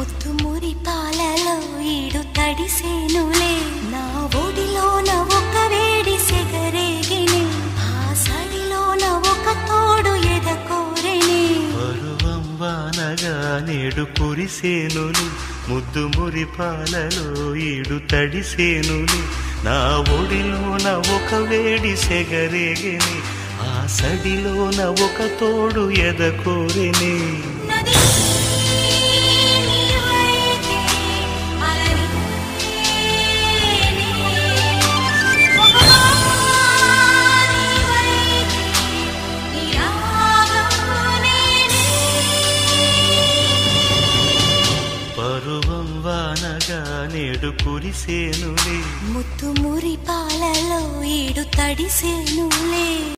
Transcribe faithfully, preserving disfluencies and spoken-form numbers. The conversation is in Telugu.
ముత్తుమురి పాలలో ఈడు తడిసేనులే నా ఒడిలోన ఒక వేడి సెగరేగిని ఆ సడిలోన ఒక తోడు ఎదకోరెని పరువం వానగా నేడు కురిసేనులే ముద్దుమురి పాలలో ఈడు తడిసేనులే నా ఒడిలోన ఒక వేడి సెగరేగిని ఆ సడిలోన ఒక తోడు ఎదకోరెని పరువం వానగా నేడు కురిసేనులే ముత్తుమురి పాలలో ఈడు తడిసేనులే.